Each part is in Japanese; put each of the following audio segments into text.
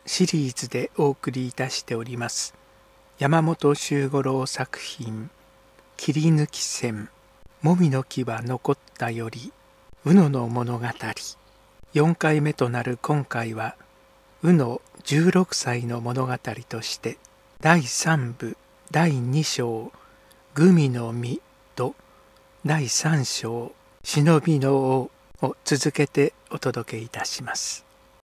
シリーズでお送りいたしております山本周五郎作品切り抜き線もみの木は残ったより宇野の物語4回目となる今回は宇野16歳の物語として第3部第2章グミの実と第3章忍びの王を続けてお届けいたします。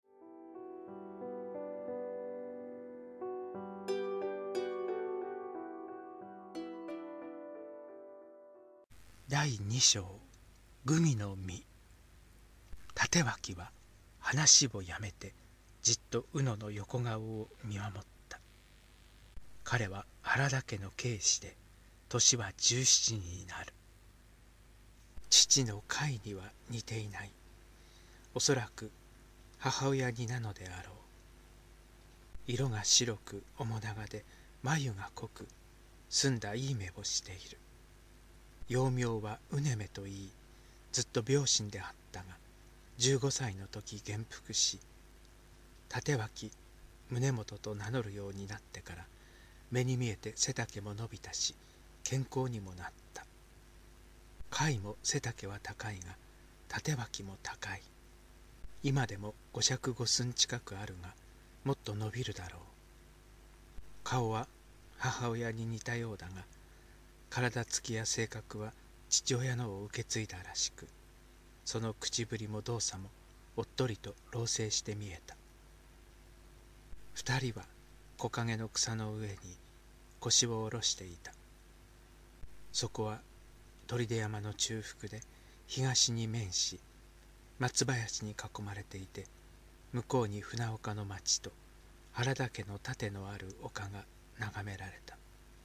第2章グミの実。立脇は話をやめてじっと宇野の横顔を見守った。彼は原田家の慶子で年は17になる。父の甲斐には似ていない。おそらく母親になのであろう。色が白く面長で眉が濃く澄んだいい目をしている。幼名はうねめといい、ずっと病身であったが15歳の時元服し、立脇宗本と名乗るようになってから目に見えて背丈も伸びたし健康にもなった。甲斐も背丈は高いが立脇も高い。今でも5尺5寸近くあるがもっと伸びるだろう。顔は母親に似たようだが体つきや性格は父親のを受け継いだらしく、その口ぶりも動作もおっとりと老成して見えた。二人は木陰の草の上に腰を下ろしていた。そこは砦山の中腹で東に面し松林に囲まれていて、向こうに船岡の町と原田家の盾のある丘が眺められた。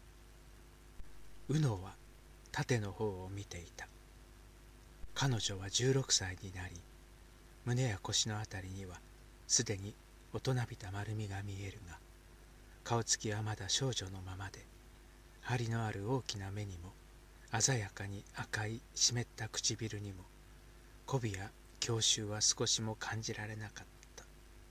宇野は盾の方を見ていた。彼女は16歳になり、胸や腰のあたりにはすでに大人びた丸みが見えるが、顔つきはまだ少女のままで、張りのある大きな目にも鮮やかに赤い湿った唇にも媚びや郷愁は少しも感じられなかった。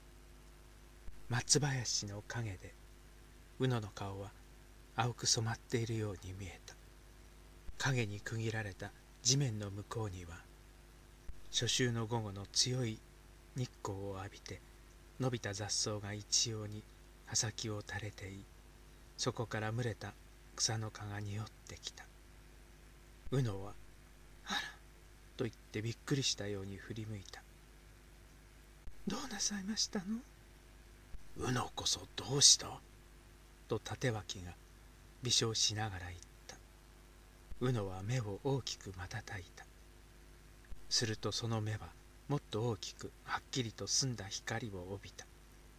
松林の陰で宇野の顔は青く染まっているように見えた。影に区切られた地面の向こうには初秋の午後の強い日光を浴びて伸びた雑草が一様に葉先を垂れてい、そこから蒸れた草の葉が匂ってきた。宇野は「あら」と言ってびっくりしたように振り向いた。どうなさいましたの？宇野こそどうした？と立脇が微笑しながら言った。宇野は目を大きく瞬いた。するとその目はもっと大きくはっきりと澄んだ光を帯びた。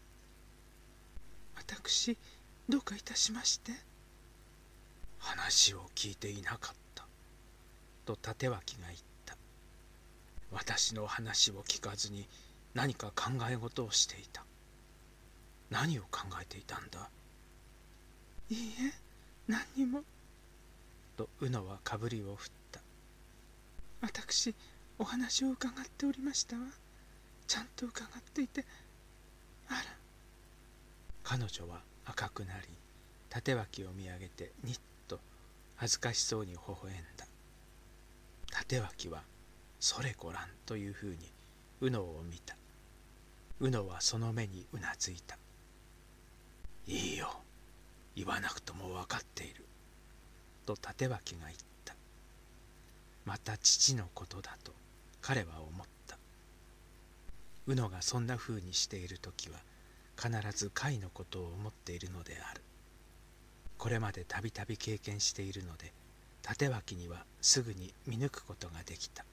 私どうかいたしまして？話を聞いていなかったと立脇が言った。私の話を聞かずに何か考え事をしていた。何を考えていたんだ？いいえ、何にも。と宇野はかぶりを振った。私お話を伺っておりましたわ。ちゃんと伺っていて。あら。彼女は赤くなり立脇を見上げてにっと恥ずかしそうに微笑んだ。立脇はそれごらんというふうに宇野を見た。宇野はその目にうなずいた。いいよ、言わなくとも分かっていると立脇が言った。また父のことだと彼は思った。宇野がそんなふうにしているときは必ず甲斐のことを思っているのである。これまでたびたび経験しているので立脇にはすぐに見抜くことができた。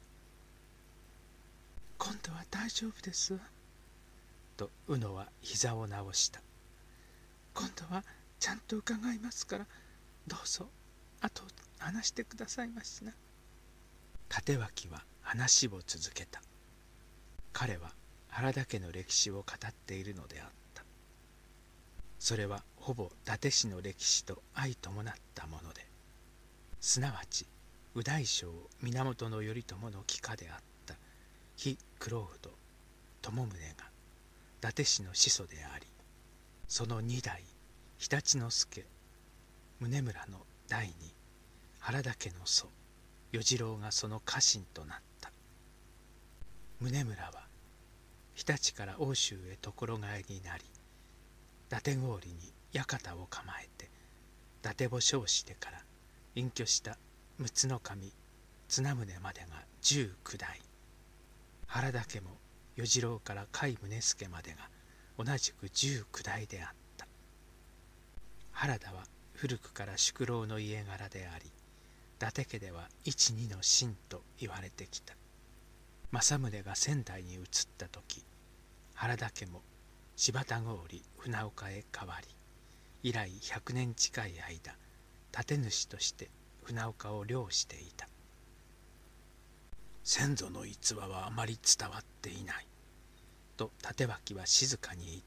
今度は大丈夫ですわと宇野は膝を直した。今度はちゃんと伺いますからどうぞ後を話してくださいましな。立脇は話を続けた。彼は原田家の歴史を語っているのであった。それはほぼ伊達氏の歴史と相伴ったもので、すなわち右大将源頼朝の帰化であった非九郎不友宗が伊達氏の始祖であり、 その二代常陸之助宗村の代に原田家の祖与次郎がその家臣となった。宗村は日立から奥州へ所替えになり、伊達郡に館を構えて伊達を称してから隠居した陸奥の守綱宗までが19代、原田家も与次郎から甲斐宗助までが同じく19代であった。原田は古くから宿老の家柄であり、伊達家では一二の臣と言われてきた。政宗が仙台に移った時、原田家も柴田郡船岡へ変わり、以来100年近い間建主として船岡を領していた。先祖の逸話はあまり伝わっていないと立脇は静かに言った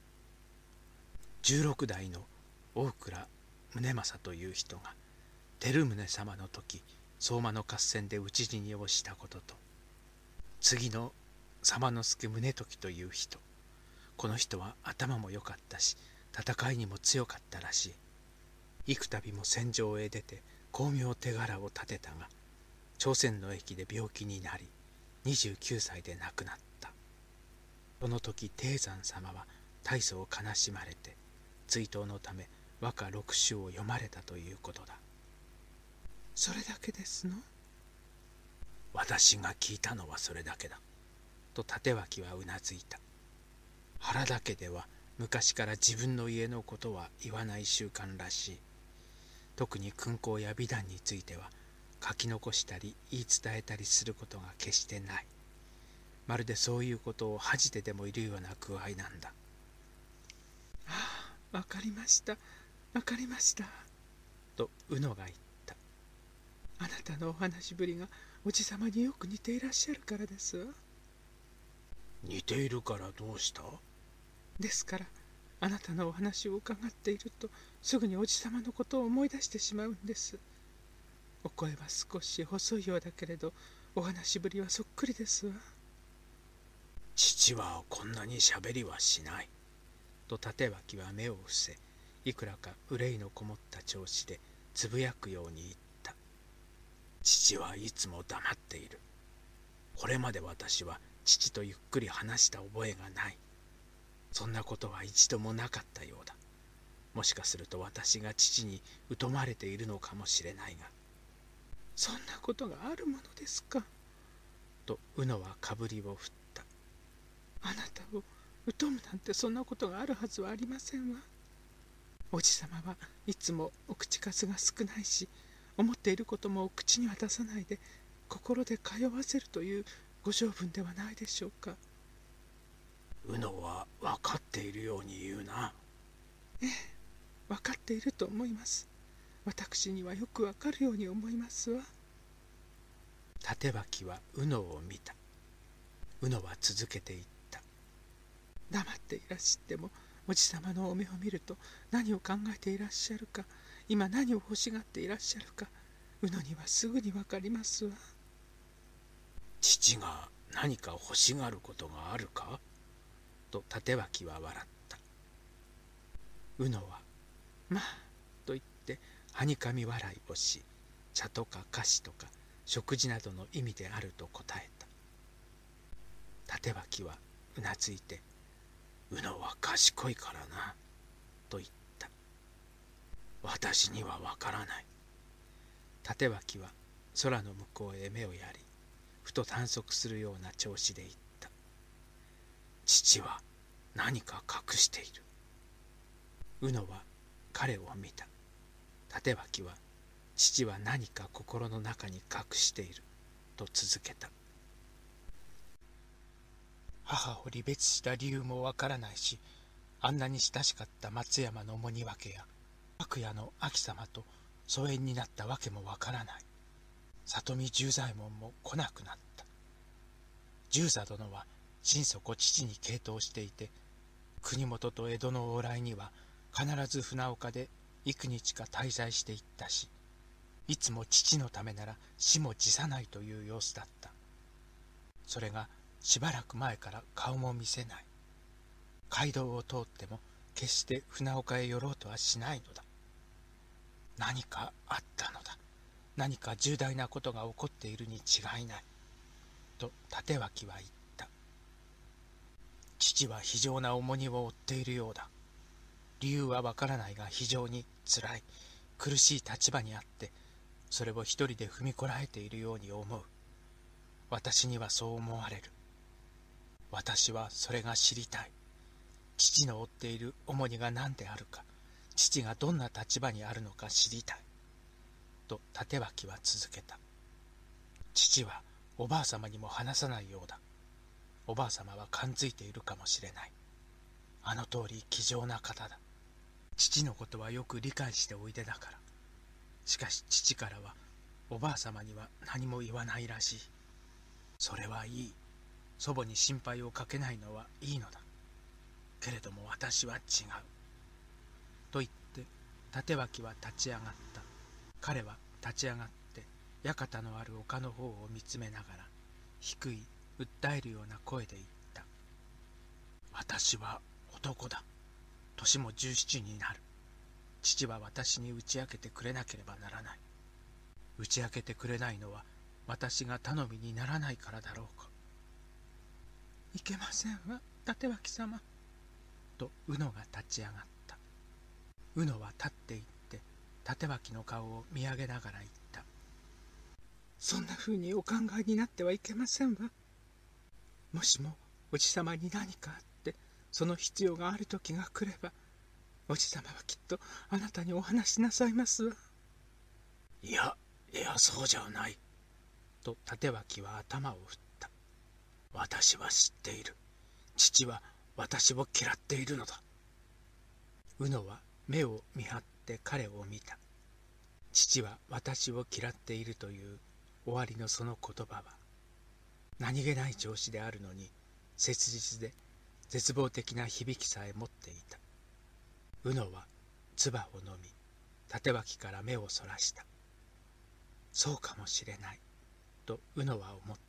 。16代の大倉宗政という人が照宗様の時相馬の合戦で討ち死にをしたことと、次の左馬助宗時という人、この人は頭も良かったし戦いにも強かったらしい。幾度も戦場へ出て功名手柄を立てたが、朝鮮の役で病気になり29歳で亡くなった。その時貞山様は大層悲しまれて追悼のため和歌6首を読まれたということだ。 それだけですの？ 私が聞いたのはそれだけだと立脇はうなずいた。原田家では昔から自分の家のことは言わない習慣らしい。特に勲功や美談については書き残したり言い伝えたりすることが決してない。まるでそういうことを恥じてでもいるような具合なんだ。 ああ、わかりました、わかりました。 と宇野が言った。 あなたのお話ぶりがおじさまによく似ていらっしゃるからですわ。 似ているからどうした？ ですから、あなたのお話を伺っているとすぐにおじさまのことを思い出してしまうんです。お声は少し細いようだけれど、お話ぶりはそっくりですわ。 父はこんなにしゃべりはしないと立脇は目を伏せ、いくらか憂いのこもった調子でつぶやくように言った。父はいつも黙っている。これまで私は父とゆっくり話した覚えがない。そんなことは一度もなかったようだ。もしかすると私が父に疎まれているのかもしれないが。 そんなことがあるものですか。 と宇野はかぶりを振った。 あなたを疎むなんてそんなことがあるはずはありませんわ。おじさまはいつもお口数が少ないし、思っていることも口には出さないで心で通わせるというご性分ではないでしょうか。 宇野は分かっているように言うな。 ええ、分かっていると思います。私にはよく分かるように思いますわ。 立脇は宇野を見た。宇野は続けて言った。 黙っていらっしゃってもおじさまのお目を見ると何を考えていらっしゃるか、今何を欲しがっていらっしゃるか、宇野にはすぐに分かりますわ。 父が何か欲しがることがあるかと立脇は笑った。宇野はまあと言ってはにかみ笑いをし、茶とか菓子とか食事などの意味であると答えた。立脇はうなずいて、宇野は賢いからなと言った。私にはわからない。立脇は空の向こうへ目をやり、ふと探索するような調子で言った。父は何か隠している。宇野は彼を見た。立脇は父は何か心の中に隠していると続けた。母を離別した理由もわからないし、あんなに親しかった松山の森分や白夜の秋様と疎遠になったわけもわからない。里見十左衛門も来なくなった。十左殿は心底父に傾倒していて、国元と江戸の往来には必ず船岡で幾日か滞在していったし、いつも父のためなら死も辞さないという様子だった。それがしばらく前から顔も見せない。街道を通っても決して船岡へ寄ろうとはしないのだ。何かあったのだ。何か重大なことが起こっているに違いない。と立脇は言った。父は非常な重荷を負っているようだ。理由はわからないが非常につらい、苦しい立場にあって、それを一人で踏みこらえているように思う。私にはそう思われる。私はそれが知りたい。父の負っている重荷が何であるか、父がどんな立場にあるのか知りたい。と立脇は続けた。父はおばあさまにも話さないようだ。おばあさまは感づいているかもしれない。あの通り気丈な方だ。父のことはよく理解しておいでだから。しかし父からはおばあさまには何も言わないらしい。それはいい。祖母に心配をかけないのはいいのだ。けれども私は違う。と言って立脇は立ち上がった。彼は立ち上がって館のある丘の方を見つめながら低い訴えるような声で言った。私は男だ。年も17になる。父は私に打ち明けてくれなければならない。打ち明けてくれないのは私が頼みにならないからだろうか。 いけませんわ、立脇様。 と宇野が立ち上がった。宇野は立って行って立脇の顔を見上げながら言った。 そんなふうにお考えになってはいけませんわ。もしもおじさまに何かあってその必要がある時が来れば、おじさまはきっとあなたにお話しなさいますわ。 いやそうじゃない。と立脇は頭を振った。私は知っている。父は私を嫌っているのだ。宇野は目を見張って彼を見た。父は私を嫌っているという終わりのその言葉は何気ない調子であるのに切実で絶望的な響きさえ持っていた。宇野は唾を飲み立脇から目をそらした。そうかもしれないと宇野は思った。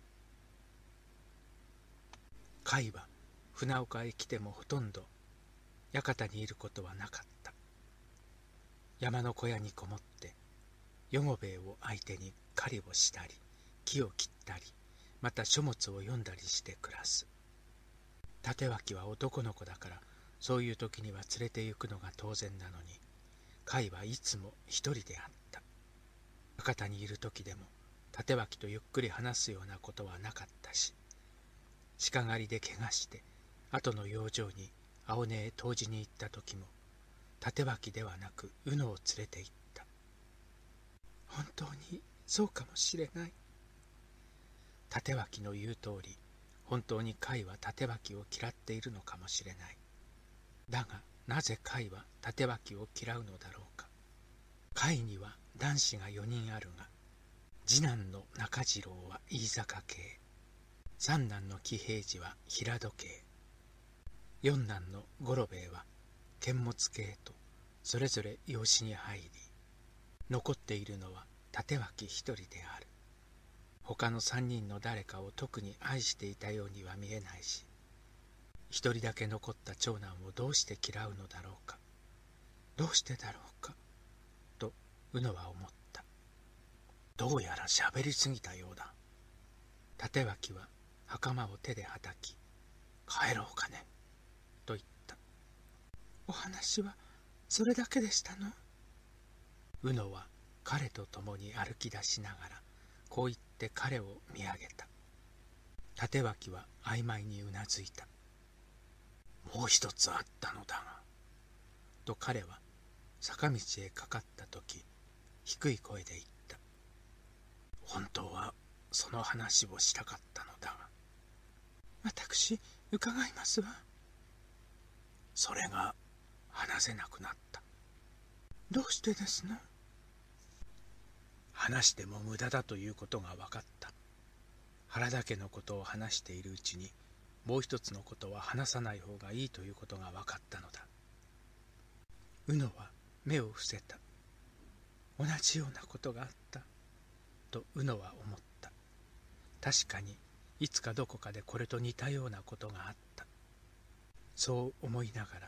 甲斐は船岡へ来てもほとんど館にいることはなかった。山の小屋にこもって夜ごべえを相手に狩りをしたり木を切ったりまた書物を読んだりして暮らす。立脇は男の子だからそういう時には連れて行くのが当然なのに、甲斐はいつも一人であった。館にいる時でも立脇とゆっくり話すようなことはなかったし、鹿狩りで怪我して後の養生に青根へ湯治に行った時も立脇ではなく宇野を連れて行った。 本当にそうかもしれない。 立脇の言う通り、本当に甲斐は立脇を嫌っているのかもしれない。だがなぜ甲斐は立脇を嫌うのだろうか。甲斐には男子が4人あるが、次男の中次郎は飯坂系、三男の喜平次は平戸系、四男の五郎兵衛は剣物系とそれぞれ養子に入り、残っているのは立脇一人である。他の3人の誰かを特に愛していたようには見えないし、一人だけ残った長男をどうして嫌うのだろうか。どうしてだろうかと宇野は思った。どうやら喋りすぎたようだ。立脇は袴を手ではたき、帰ろうかねと言った。 お話はそれだけでしたの？ 宇野は彼と共に歩き出しながらこう言って彼を見上げた。立脇は曖昧にうなずいた。もう一つあったのだが、と彼は坂道へかかった時低い声で言った。本当はその話をしたかったのだが。 私伺いますわ。 それが話せなくなった。 どうしてですの？ 話しても無駄だということが分かった。原田家のことを話しているうちにもう一つのことは話さない方がいいということが分かったのだ。宇野は目を伏せた。同じようなことがあったと宇野は思った。確かにいつかどこかでこれと似たようなことがあった。そう思いながら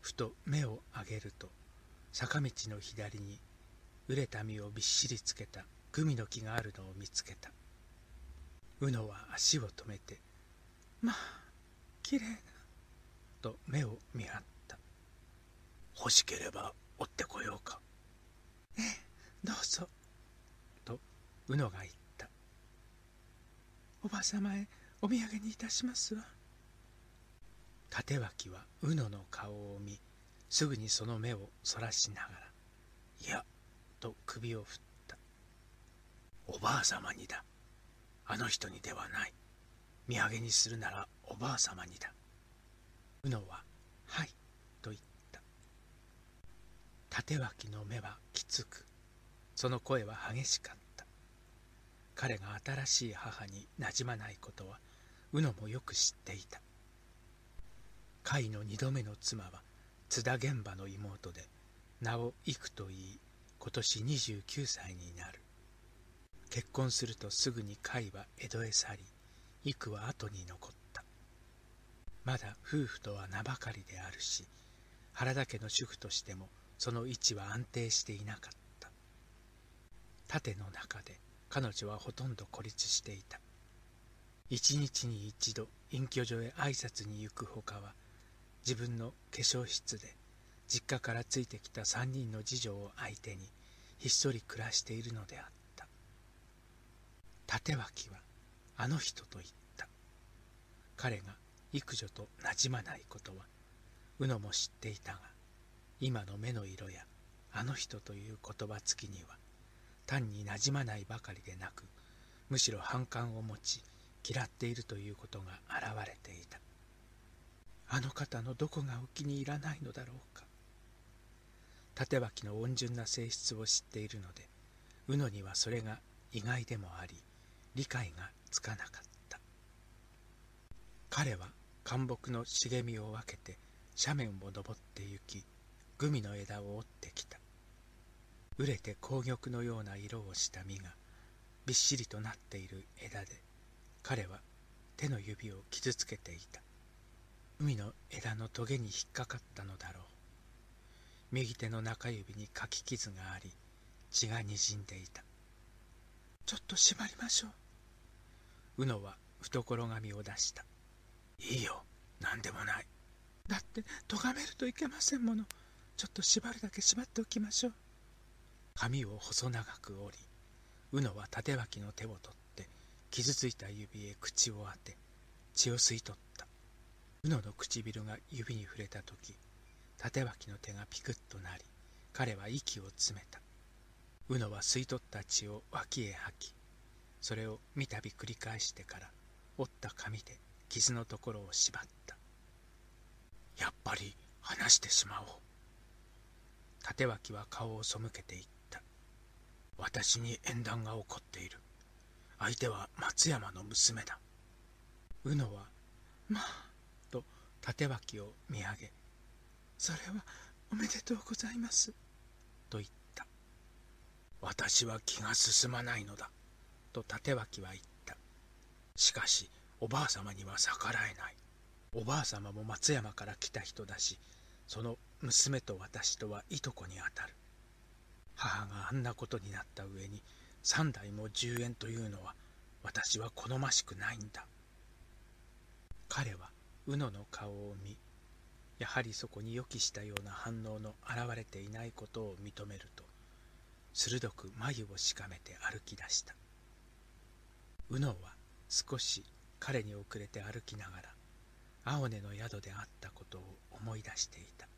ふと目を上げると、坂道の左に熟れた実をびっしりつけたグミの木があるのを見つけた。うのは足を止めて、 まあ、きれいな、 と目を見張った。欲しければ追ってこようか。 ええ、どうぞ。 とうのが言った。 おばさまへお土産にいたしますわ。 立脇はうのの顔を見、すぐにその目をそらしながら、いや、と首を振った。おばあさまにだ。あの人にではない。土産にするならおばあさまにだ。うのは、はい、と言った。立脇の目はきつく、その声は激しかった。彼が新しい母になじまないことは、うのもよく知っていた。甲斐の2度目の妻は津田玄馬の妹で、名を幾と言い、今年29歳になる。結婚するとすぐに甲斐は江戸へ去り、幾は後に残った。まだ夫婦とは名ばかりであるし、原田家の主婦としてもその位置は安定していなかった。盾の中で彼女はほとんど孤立していた。一日に一度隠居所へ挨拶に行くほかは、自分の化粧室で実家からついてきた3人の次女を相手にひっそり暮らしているのであった。立脇はあの人と言った。彼が幾女となじまないことはうのも知っていたが、今の目の色やあの人という言葉つきには単になじまないばかりでなく、むしろ反感を持ち嫌っているということが現れていた。あの方のどこがお気に入らないのだろうか。立脇の温順な性質を知っているので、うのにはそれが意外でもあり、理解がつかなかった。彼は灌木の茂みを分けて斜面を登って行き、グミの枝を折ってきた。熟れて紅玉のような色をした実がびっしりとなっている枝で、彼は手の指を傷つけていた。海の枝のトゲに引っかかったのだろう。右手の中指にかき傷があり、血がにじんでいた。 ちょっと縛りましょう。 うのは懐紙を出した。いいよ、なんでもない。 だって咎めるといけませんもの。ちょっと縛るだけ縛っておきましょう。 髪を細長く折り、うのは立脇の手を取って傷ついた指へ口を当て血を吸い取った。うのの唇が指に触れたとき、立脇の手がピクッとなり、彼は息を詰めた。うのは吸い取った血を脇へ吐き、それを三度繰り返してから折った紙で傷のところを縛った。やっぱり話してしまおう。立脇は顔を背けていった。私に縁談が起こっている。相手は松山の娘だ。うのは、 まあ、 と立脇を見上げ、 それはおめでとうございます、 と言った。私は気が進まないのだ、と立脇は言った。しかしおばあさまには逆らえない。おばあさまも松山から来た人だし、その娘と私とはいとこにあたる。母があんなことになった上に3代も10円というのは私は好ましくないんだ。彼はうのの顔を見、やはりそこに予期したような反応の現れていないことを認めると、鋭く眉をしかめて歩き出した。うのは少し彼に遅れて歩きながら青根の宿であったことを思い出していた。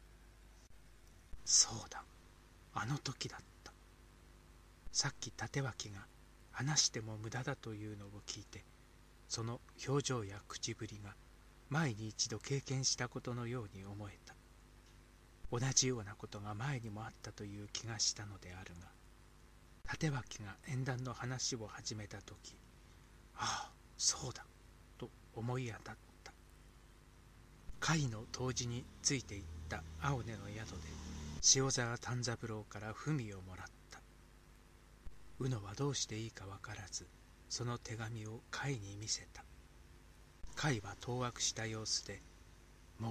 そうだ、あの時だった。さっき立脇が話しても無駄だというのを聞いて、その表情や口ぶりが前に一度経験したことのように思えた。同じようなことが前にもあったという気がしたのであるが、立脇が縁談の話を始めたとき、ああ、そうだ、と思い当たった。甲斐の杜氏についていった青根の宿で、塩沢丹三郎から文をもらった。うのはどうしていいかわからず、その手紙を甲斐に見せた。甲斐は当惑した様子で、もう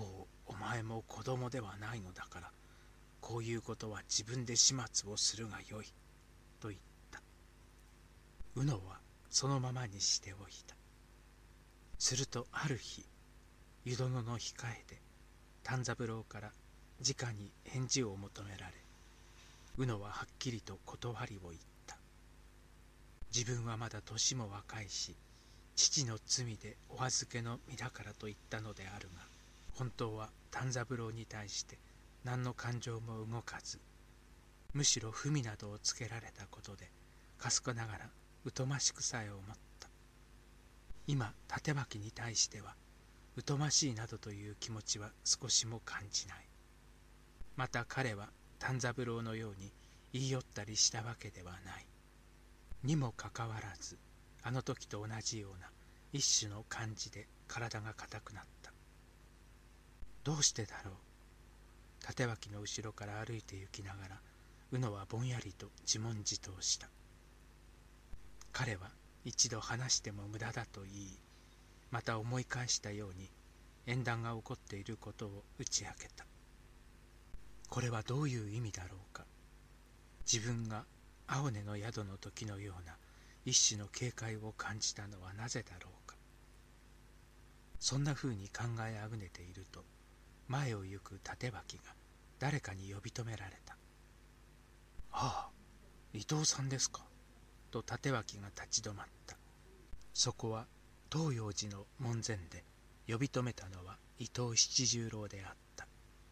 お前も子供ではないのだから、こういうことは自分で始末をするがよい」と言った。宇野はそのままにしておいた。するとある日、湯殿の控えで丹三郎から直に返事を求められ、宇野ははっきりと断りを言った。自分はまだ年も若いし、父の罪でお預けの身だからと言ったのであるが、本当は丹三郎に対して何の感情も動かず、むしろ文などをつけられたことでかすかながら疎ましくさえ思った。今立脇に対しては疎ましいなどという気持ちは少しも感じない。また彼は丹三郎のように言い寄ったりしたわけではない。にもかかわらず、あの時と同じような一種の感じで体が硬くなった。どうしてだろう。立脇の後ろから歩いて行きながら、宇野はぼんやりと自問自答した。彼は一度話しても無駄だと言い、また思い返したように縁談が起こっていることを打ち明けた。これはどういう意味だろうか。自分が青根の宿の時のような一種の警戒を感じたのはなぜだろうか。そんなふうに考えあぐねていると、前を行く立脇が誰かに呼び止められた。ああ、伊藤さんですか。と立脇が立ち止まった。そこは東洋寺の門前で、呼び止めたのは伊藤七十郎であった。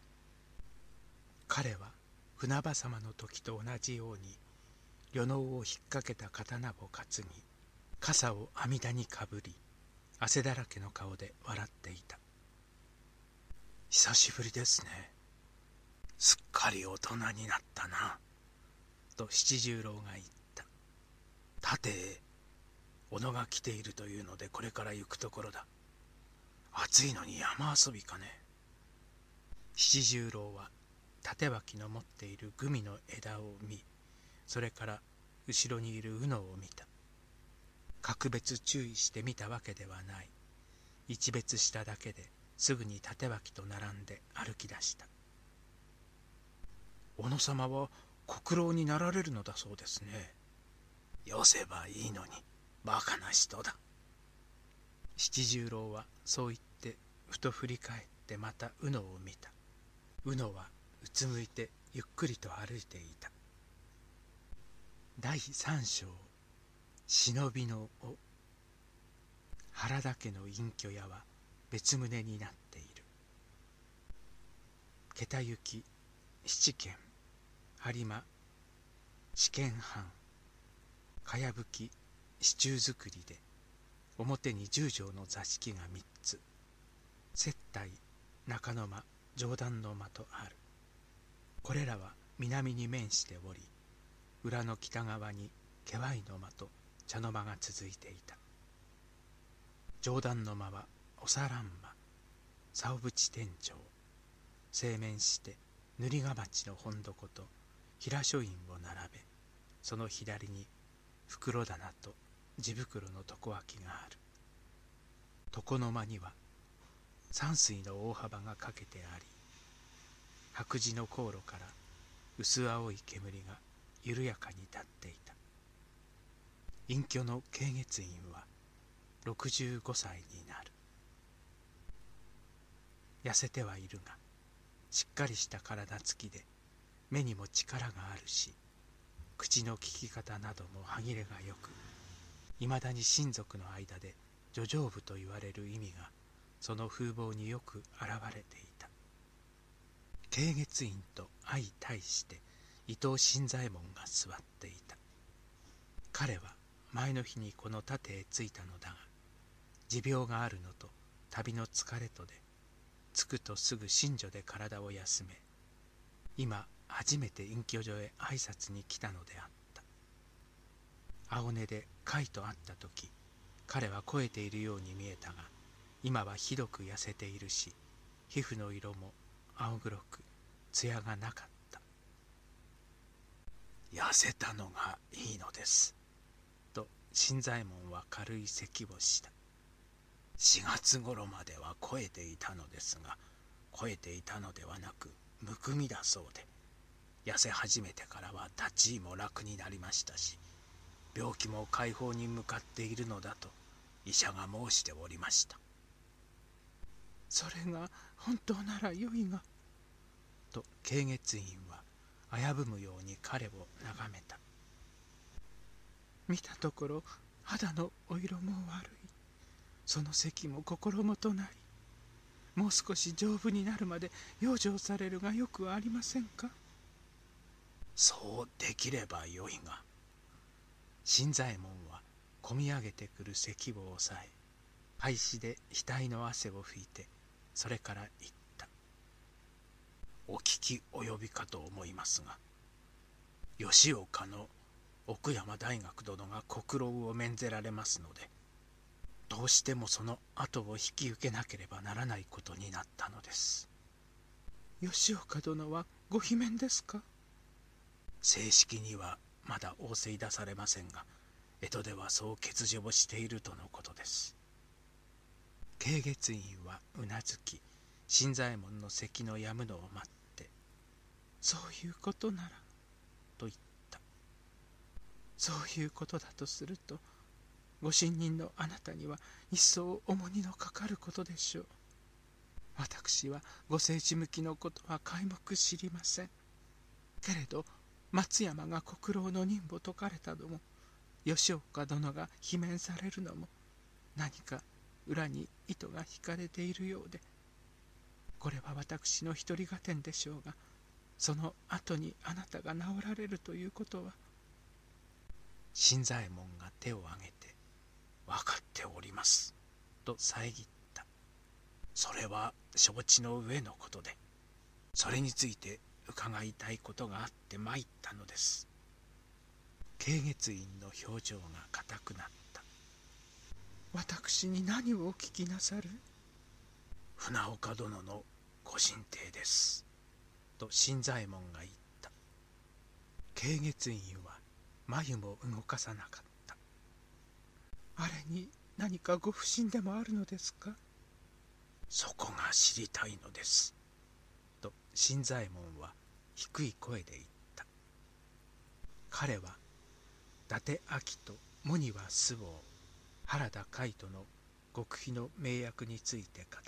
彼は船場様の時と同じように両脳を引っ掛けた刀を担ぎ、傘を阿弥陀にかぶり、汗だらけの顔で笑っていた。久しぶりですね。すっかり大人になったな、と七十郎が言った。立へ、小野が来ているというのでこれから行くところだ。暑いのに山遊びかね。七十郎は立脇の持っているグミの枝を見、それから後ろにいる宇野を見た。格別注意して見たわけではない。一別しただけですぐに立脇と並んで歩き出した。小野様は国老になられるのだそうですね。よせばいいのに、バカな人だ。七十郎はそう言ってふと振り返ってまた宇野を見た。宇野はうつむいてゆっくりと歩いていた。第三章、忍びの尾。原田家の隠居屋は別棟になっている。桁行き七軒、播磨試験藩、かやぶき支柱造りで、表に10畳の座敷が3つ、接待、中の間、上段の間とある。これらは南に面しており、裏の北側に気配の間と茶の間が続いていた。上段の間はおさらん間、竿淵天井、正面して塗りが町の本床と平書院を並べ、その左に袋棚と地袋の床脇がある。床の間には山水の大幅がかけてあり、白磁の香炉から薄青い煙が緩やかに立っていた。隠居の慶月院は65歳になる。痩せてはいるが、しっかりした体つきで、目にも力があるし、口の利き方なども歯切れがよく、いまだに親族の間で女丈夫と言われる意味がその風貌によく現れていた。慶月院と相対して伊藤新左衛門が座っていた。彼は前の日にこの盾へ着いたのだが、持病があるのと旅の疲れとで、着くとすぐ寝所で体を休め、今初めて隠居所へ挨拶に来たのであった。青根で甲斐と会った時、彼は肥えているように見えたが、今はひどく痩せているし、皮膚の色も青黒く艶がなかった。痩せたのがいいのです、と新左衛門は軽い咳をした。4月頃までは肥えていたのですが、 肥えていたのではなくむくみだそうで、痩せ始めてからは立ち居も楽になりましたし、病気も快方に向かっているのだと医者が申しておりました。 それが本当ならよいが。 と慶月院は危ぶむように彼を眺めた。 見たところ肌のお色も悪い。その咳も心もとなり、もう少し丈夫になるまで養生されるがよくはありませんか。 そうできればよいが。新左衛門はこみ上げてくる咳を抑え、肺子で額の汗を拭いて、それから言った。お聞き及びかと思いますが、吉岡の奥山大学殿が国老を免ぜられますので、どうしてもその後を引き受けなければならないことになったのです。 吉岡殿はご罷免ですか。 正式にはまだ仰せ出されませんが、江戸ではそう欠如をしているとのことです。慶月院はうなずき、新左衛門の咳の止むのを待って、 そういうことならと言った。 そういうことだとすると、ご信任のあなたには一層重荷のかかることでしょう。私はご政治向きのことは皆目知りません。けれど松山が国老の任を解かれたのも、吉岡殿が罷免されるのも、何か裏に糸が引かれているようで、これは私の一人合点でしょうが、その後にあなたが治られるということは。 新左衛門が手を挙げて、分かっておりますと遮った。それは承知の上のことで、それについて伺いたいことがあって参ったのです。慶月院の表情が硬くなった。 私に何をお聞きなさる。 船岡殿のご進呈ですと新左衛門が言った。慶月院は眉も動かさなかった。 あれに何かご不審でもあるのですか。 そこが知りたいのですと新左衛門は低い声で言った。彼は伊達明と茂庭周防、原田海人の極秘の名約について語った。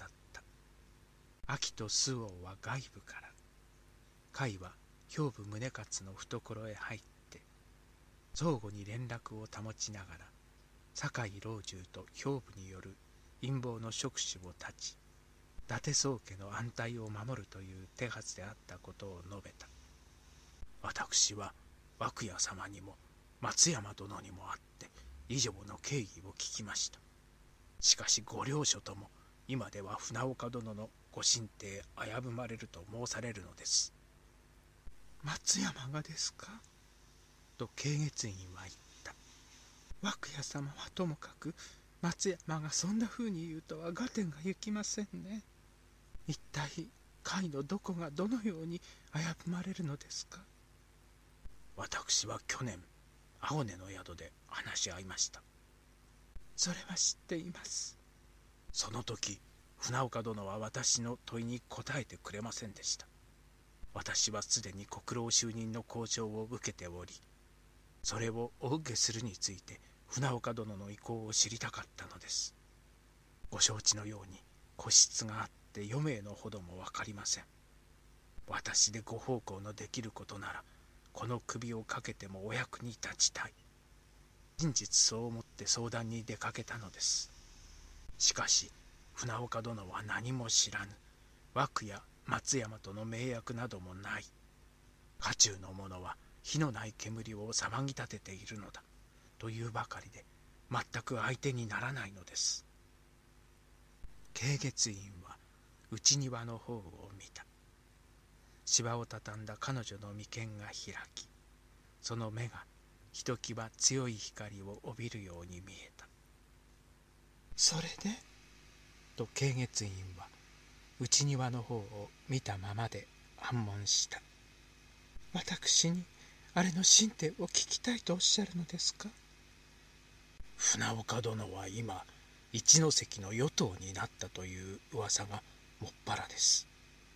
明と周防は外部から、海は兵部宗勝の懐へ入って相互に連絡を保ちながら、酒井老中と兵部による陰謀の触手を断ち、伊達宗家の安泰を守るという手はずであったことを述べた。私は涌谷様にも松山殿にも会って以上の経緯を聞きました。しかしご両所とも今では船岡殿のご進呈危ぶまれると申されるのです。 松山がですか。 と慶月院は言った。 涌谷様はともかく、松山がそんな風に言うとは合点が行きませんね。一体甲斐のどこがどのように危ぶまれるのですか。 私は去年青根の宿で話し合いました。 それは知っています。 その時船岡殿は私の問いに答えてくれませんでした。私はすでに国老就任の交渉を受けており、それをお受けするについて船岡殿の意向を知りたかったのです。ご承知のように個室があって余命のほども分かりません。私でご奉公のできることなら、この首をかけてもお役に立ちたい。真実そう思って相談に出かけたのです。しかし船岡殿は何も知らぬ。涌谷松山との盟約などもない。家中の者は火のない煙を騒ぎ立てているのだというばかりで、全く相手にならないのです。慶月院は内庭の方を見た。芝を畳んだ彼女の眉間が開き、その目がひときわ強い光を帯びるように見えた。 それでと慶月院は内庭の方を見たままで暗問した。 私にあれの進展を聞きたいとおっしゃるのですか。 船岡殿は今一関の与党になったという噂がもっぱらです。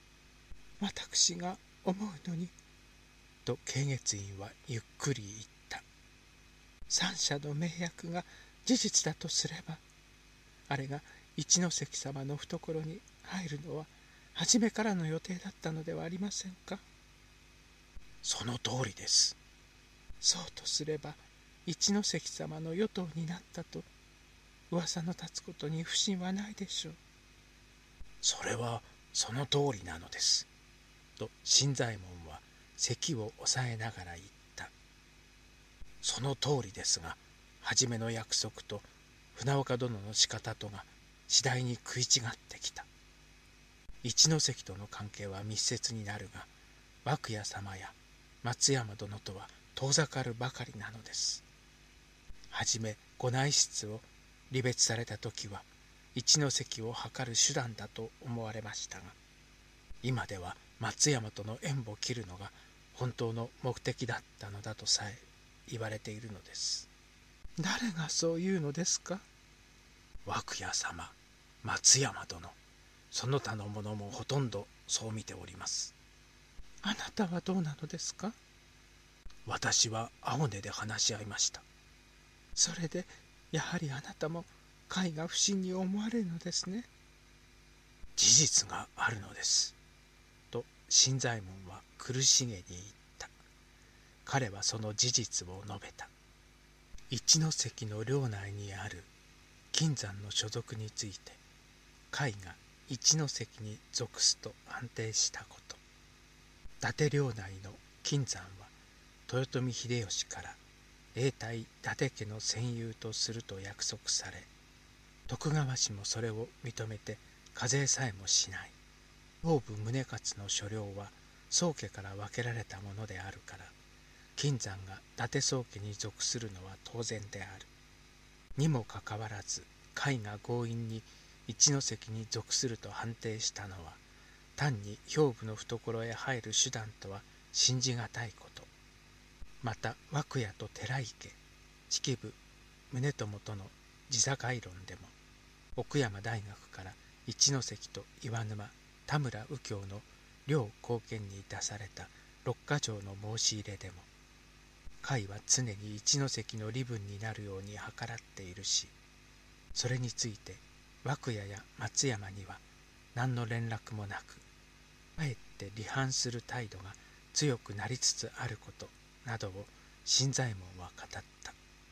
私が思うのに、 と慶月院はゆっくり言った。 三者の盟約が事実だとすれば、あれが一ノ関様の懐に入るのは初めからの予定だったのではありませんか。 その通りです。 そうとすれば、一ノ関様の与党になったと噂の立つことに不審はないでしょう。 それはその通りなのです。と新左衛門は咳を抑えながら言った。その通りですが、初めの約束と船岡殿の仕方とが次第に食い違ってきた。一ノ関との関係は密接になるが、涌谷様や松山殿とは遠ざかるばかりなのです。はじめご内室を離別された時は一ノ関を図る手段だと思われましたが、今では松山との縁を切るのが本当の目的だったのだとさえ言われているのです。 誰がそう言うのですか。 涌谷様、松山殿、その他の者もほとんどそう見ております。 あなたはどうなのですか。 私は青根で話し合いました。 それでやはりあなたも甲斐が不審に思われるのですね。 事実があるのです。と新左衛門は苦しげに言った。彼はその事実を述べた。一ノ関の領内にある金山の所属について、甲斐が一ノ関に属すと安定したこと。伊達領内の金山は豊臣秀吉から永代伊達家の占有とすると約束され、徳川氏もそれを認めて課税さえもしない。東部宗勝の所領は宗家から分けられたものであるから、金山が伊達宗家に属するのは当然である。にもかかわらず甲斐が強引に一ノ関に属すると判定したのは、単に兵部の懐へ入る手段とは信じがたいこと。また涌谷と寺池、式部宗友との地境論でも、奥山大学から一ノ関と岩沼、田村右京の両後見に出された六か条の申し入れでも、甲斐は常に一ノ関の利分になるように計らっているし、それについて涌谷や松山には何の連絡もなく、かえって離反する態度が強くなりつつあることなどを新左衛門は語った。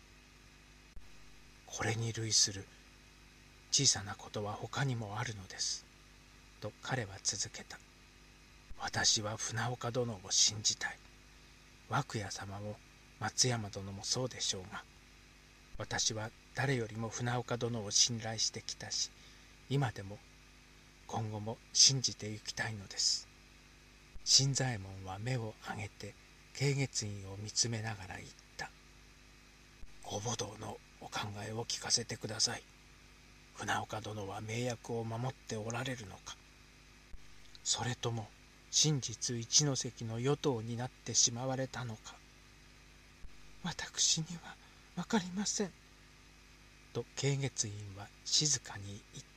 これに類する小さなことは他にもあるのです。と彼は続けた。私は船岡殿を信じたい。涌谷様も松山殿もそうでしょうが、私は誰よりも船岡殿を信頼してきたし、今でも今後も信じていきたいのです。新左衛門は目を上げて慶月院を見つめながら言った。ご母堂のお考えを聞かせてください。船岡殿は盟約を守っておられるのか、それとも真実一ノ関の与党になってしまわれたのか。 私には分かりません。 と慶月院は静かに言った。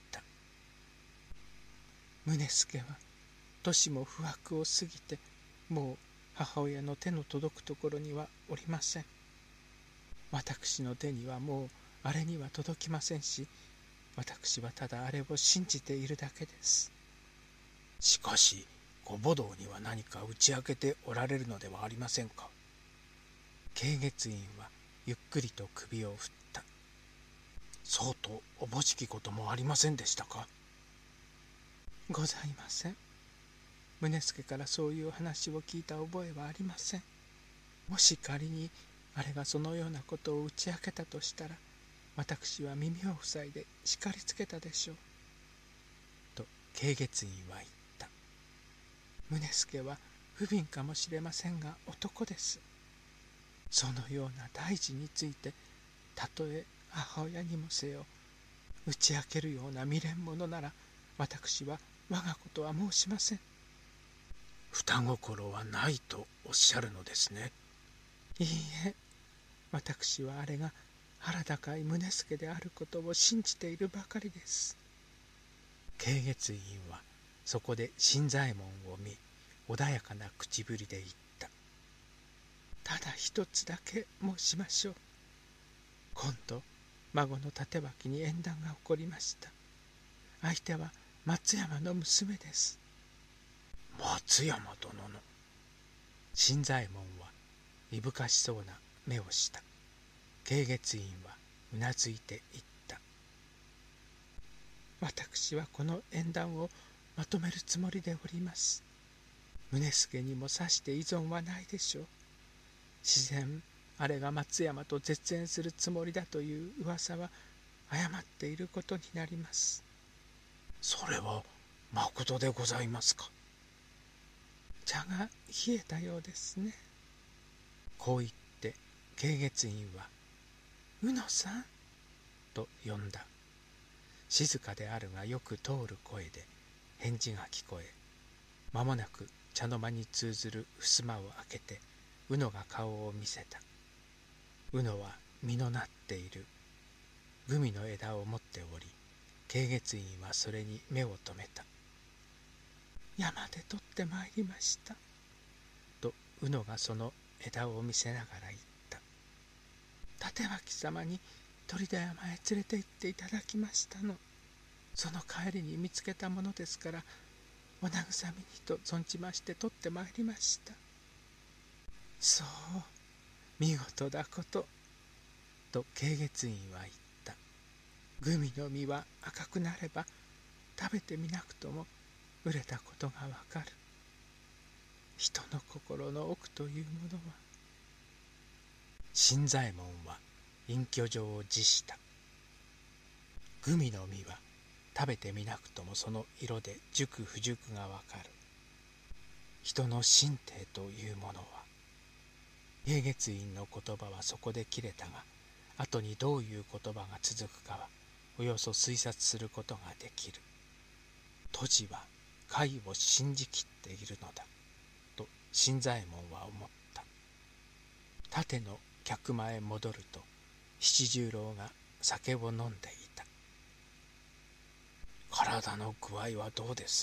宗助は年も不惑を過ぎて、もう母親の手の届くところにはおりません。私の手にはもうあれには届きませんし、私はただあれを信じているだけです。 しかしご母堂には何か打ち明けておられるのではありませんか。慶月院はゆっくりと首を振った。そうとおぼしきこともありませんでしたか。 ございません。宗助からそういう話を聞いた覚えはありません。もし仮にあれがそのようなことを打ち明けたとしたら、私は耳を塞いで叱りつけたでしょう。 と慶月院は言った。 宗助は不憫かもしれませんが男です。そのような大事について、たとえ母親にもせよ打ち明けるような未練者なら、私は我がことは申しません。 双心はないとおっしゃるのですね。 いいえ、私はあれが腹高い宗助であることを信じているばかりです。 慶月院はそこで新左衛門を見、 穏やかな口ぶりで言った。 ただ一つだけ申しましょう。今度孫の立脇に縁談が起こりました。相手は松山の娘です。 松山殿の。新左衛門はいぶかしそうな目をした。慶月院はうなずいて言った。 私はこの縁談をまとめるつもりでおります。宗助にもさして依存はないでしょう。自然あれが松山と絶縁するつもりだという噂は誤っていることになります。 それはまことでございますか。 茶が冷えたようですね。 こう言って慶月院は 「宇野さん」 と呼んだ。静かであるがよく通る声で返事が聞こえ、間もなく茶の間に通ずる襖を開けて宇野が顔を見せた。宇野は実のなっているグミの枝を持っており、慶月院はそれに目を留めた。 山で取ってまいりましたと宇野がその枝を見せながら言った。 立脇様に砦山へ連れて行っていただきましたの。その帰りに見つけたものですから、お慰みにと存じまして取ってまいりました。そう見事だことと慶月院は言った。 グミの実は赤くなれば食べてみなくとも売れたことがわかる。人の心の奥というものは。 新左衛門は隠居状を辞した。グミの実は食べてみなくともその色で熟不熟がわかる。人の心底というものは。慶月院の言葉はそこで切れたが、後にどういう言葉が続くかはおよそ推察することができる。都知は甲斐を信じきっているのだと新左衛門は思った。縦の客間へ戻ると七十郎が酒を飲んでいた。体の具合はどうです？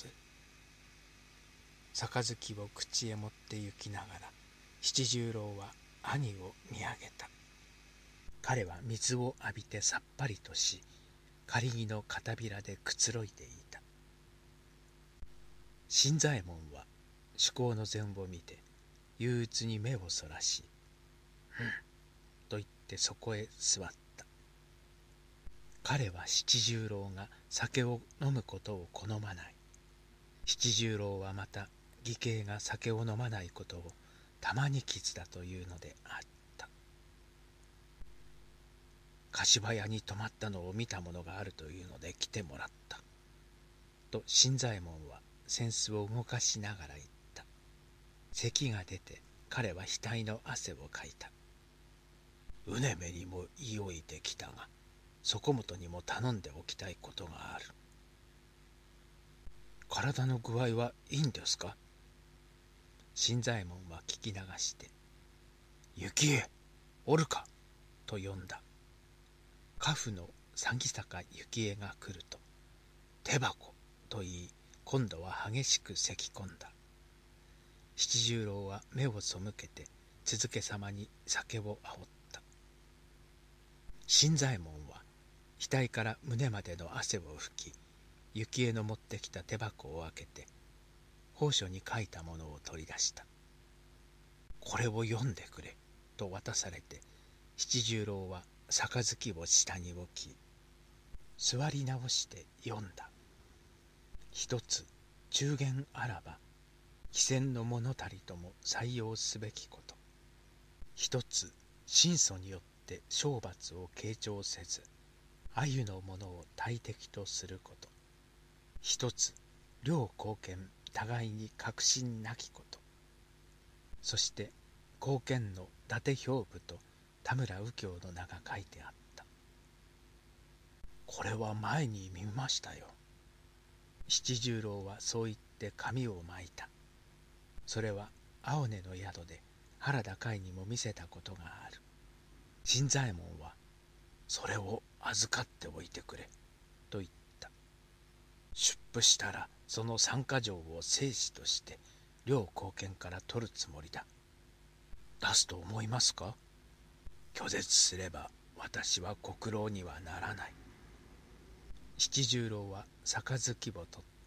杯を口へ持って行きながら七十郎は兄を見上げた。彼は水を浴びてさっぱりとし、仮木の片びらでくつろいでいた。新左衛門は主公の膳を見て憂鬱に目をそらし、と言ってそこへ座った。彼は七十郎が酒を飲むことを好まない。七十郎はまた義兄が酒を飲まないことを玉に傷だというのであった。柏屋に泊まったのを見たものがあるというので来てもらった。と新左衛門は扇子を動かしながら言った。咳が出て彼は額の汗をかいた。うねめにも言いおいてきたが、そこもとにも頼んでおきたいことがある。体の具合はいいんですか？新左衛門は聞き流して、幸恵、おるかと呼んだ。家父の鷺坂幸恵が来ると、手箱と言い、今度は激しく咳き込んだ。七十郎は目を背けて続けさまに酒をあおった。新左衛門は額から胸までの汗を拭き、幸恵の持ってきた手箱を開けて奉書に書いたものを取り出した。これを読んでくれと渡されて、七十郎は杯を下に置き、座り直して読んだ。一つ中間あらば貴賤の物足りとも採用すべきこと。一つ神祖によって懲罰を傾聴せず、鮎のものを大敵とすること。一つ両後見互いに確信なきこと。そして後見の伊達兵部と田村右京の名が書いてあった。これは前に見ましたよ。七十郎はそう言って髪を巻いた。それは青根の宿で原田海にも見せたことがある。新左衛門はそれを預かっておいてくれと言った。出府したらその三か条を生死として両後見から取るつもりだ。出すと思いますか？拒絶すれば私は国老にはならない。七十郎は杯を取った。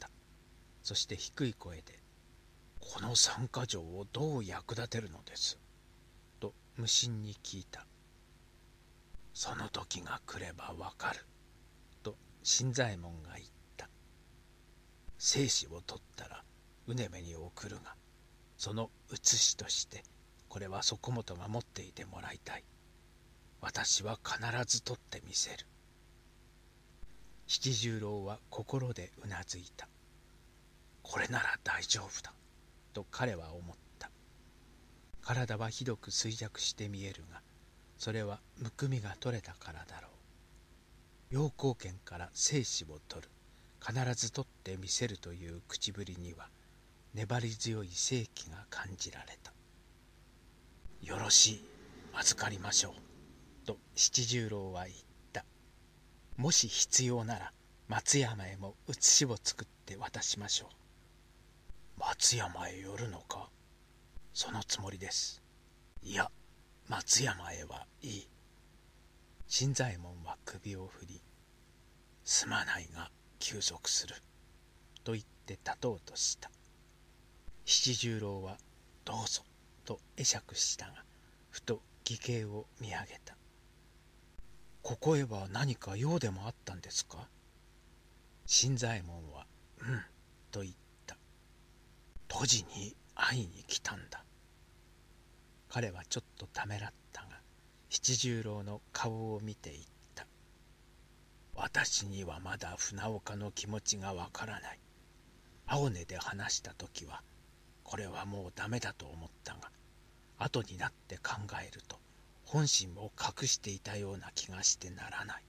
そして低い声で、この三か条をどう役立てるのですと無心に聞いた。その時が来ればわかると新左衛門が言った。生死を取ったらうねめに送るが、その写しとしてこれはそこもとが持っていてもらいたい。私は必ず取ってみせる。七十郎は心でうなずいた。これなら大丈夫だと彼は思った。体はひどく衰弱して見えるが、それはむくみが取れたからだろう。両後見から生死を取る、必ず取ってみせるという口ぶりには粘り強い正気が感じられた。よろしい、預かりましょうと七十郎は言った。もし必要なら松山へも写しを作って渡しましょう。松山へ寄るのか？そのつもりです。いや、松山へはいい。新左衛門は首を振り、すまないが休息すると言って立とうとした。七十郎はどうぞと会釈したが、ふと義兄を見上げた。ここへは何か用でもあったんですか？新左衛門はうんと言った。都知に会いに来たんだ。彼はちょっとためらったが、七十郎の顔を見て言った。私にはまだ船岡の気持ちがわからない。青根で話した時はこれはもうダメだと思ったが、後になって考えると本心を隠していたような気がしてならない。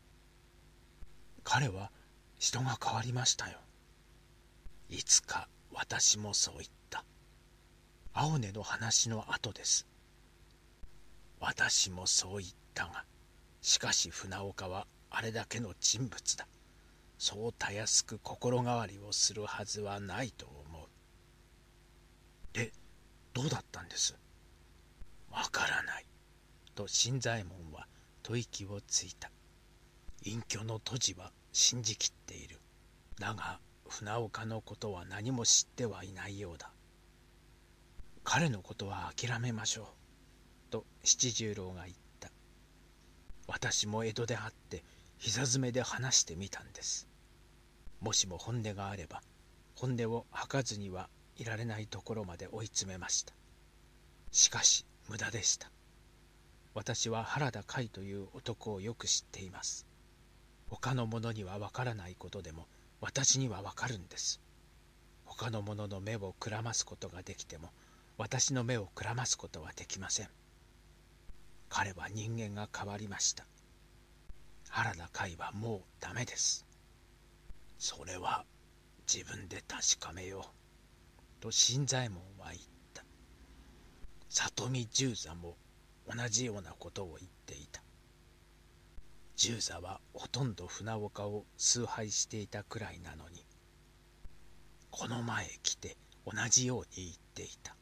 彼は人が変わりましたよ。いつか私もそう言った。青根の話の後です。私もそう言ったが、しかし船岡はあれだけの人物だ。そうたやすく心変わりをするはずはないと思う。で、どうだったんです？わからないと新左衛門は吐息をついた。隠居の杜氏は信じきっている。だが船岡のことは何も知ってはいないようだ。彼のことは諦めましょうと七十郎が言った。私も江戸で会って膝詰めで話してみたんです。もしも本音があれば本音を吐かずにはいられないところまで追い詰めました。しかし無駄でした。私は原田海という男をよく知っています。他の者にはわからないことでも私にはわかるんです。他の者の目をくらますことができても私の目をくらますことはできません。彼は人間が変わりました。原田海はもうダメです。それは自分で確かめようと新左衛門は言った。里見十座も同じようなことを言っていた。十座はほとんど船岡を崇拝していたくらいなのに、この前来て同じように言っていた。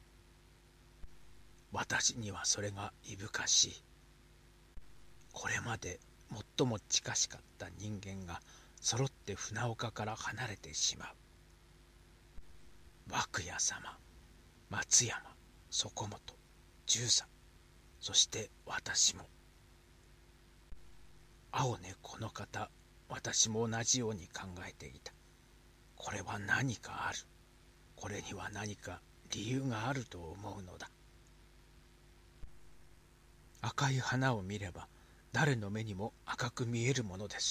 私にはそれがいぶかしい。これまで最も近しかった人間が揃って船岡から離れてしまう。涌谷様、松山、底本、十座、そして私も。青根この方、私も同じように考えていた。これは何かある。これには何か理由があると思うのだ。赤い花を見れば誰の目にも赤く見えるものです。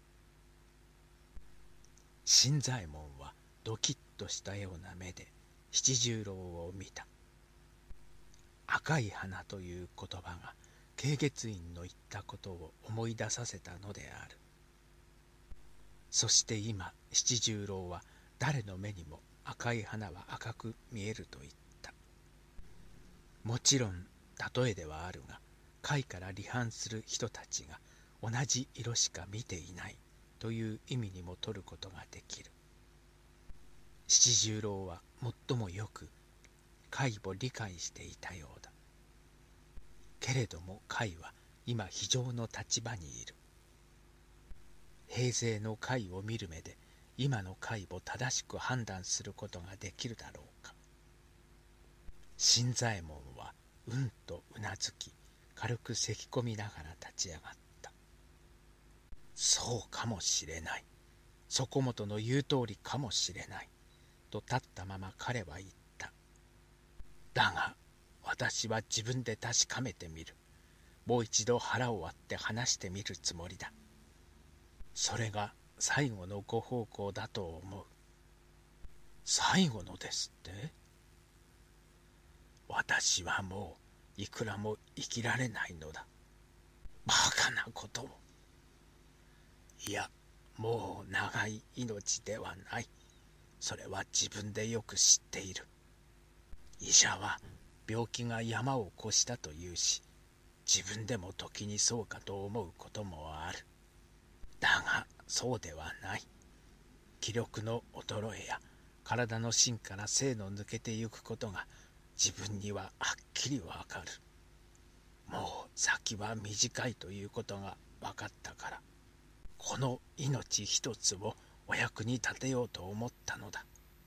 新左衛門はドキッとしたような目で七十郎を見た。赤い花という言葉が慶月院の言ったことを思い出させたのである。そして今七十郎は誰の目にも赤い花は赤く見えると言った。もちろん例えではあるが、貝から離反する人たちが同じ色しか見ていないという意味にも取ることができる。七十郎は最もよく甲斐を理解していたようだ。けれども甲斐は今非常の立場にいる。平勢の甲斐を見る目で今の甲斐を正しく判断することができるだろうか。新左衛門はうんとうなずき、軽く咳き込みながら立ち上がった。そうかもしれない、底本の言う通りかもしれないと立ったまま彼は言った。だが私は自分で確かめてみる。もう一度腹を割って話してみるつもりだ。それが最後のご奉公だと思う。最後のですって？私はもういくらも生きられないのだ。バカなことを。いや、もう長い命ではない。それは自分でよく知っている。医者は病気が山を越したというし、自分でも時にそうかと思うこともある。だがそうではない。気力の衰えや体の芯から精の抜けてゆくことが自分にははっきりわかる。もう先は短いということが分かったから、この命一つをお役に立てようと思ったのだ。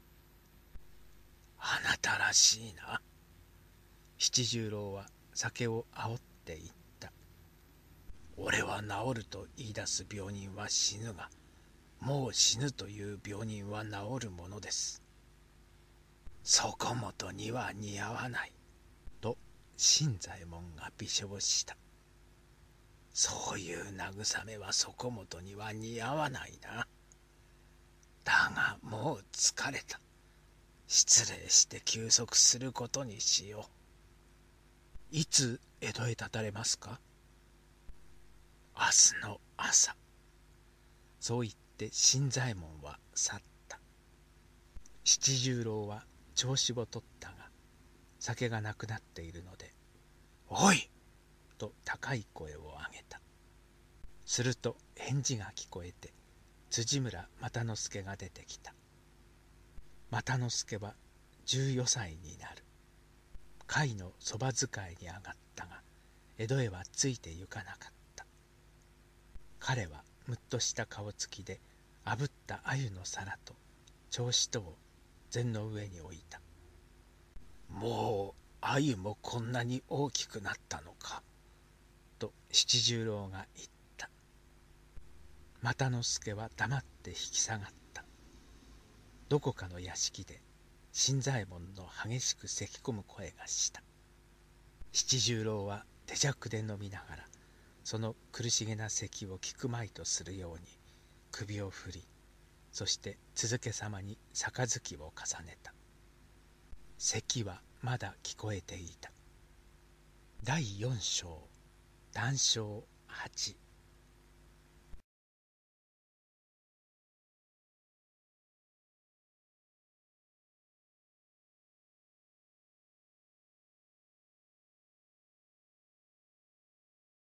あなたらしいな。七十郎は酒をあおって言った。俺は治ると言い出す病人は死ぬが、もう死ぬという病人は治るものです。底本には似合わないと新左衛門が微笑した。そういう慰めは底本には似合わないな。だがもう疲れた。失礼して休息することにしよう。いつ江戸へたたれますか？明日の朝。そう言って新左衛門は去った。七十郎は調子を取ったが酒がなくなっているので「おい!」と高い声を上げた。すると返事が聞こえて辻村又之助が出てきた。又之助は14歳になる。甲斐のそば使いに上がったが江戸へはついて行かなかった。彼はむっとした顔つきで炙った鮎の皿と銚子とを膳の上に置いた。もう鮎もこんなに大きくなったのかと七十郎が言った。又之助は黙って引き下がった。どこかの屋敷で新左衛門の激しく咳き込む声がした。七十郎は手酌で飲みながらその苦しげな咳を聞くまいとするように首を振り、そして続けさまに杯を重ねた。咳はまだ聞こえていた。第4章談笑8。